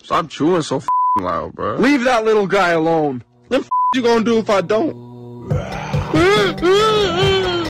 Stop chewing so loud, bro. Leave that little guy alone. What the you gonna do if I don't?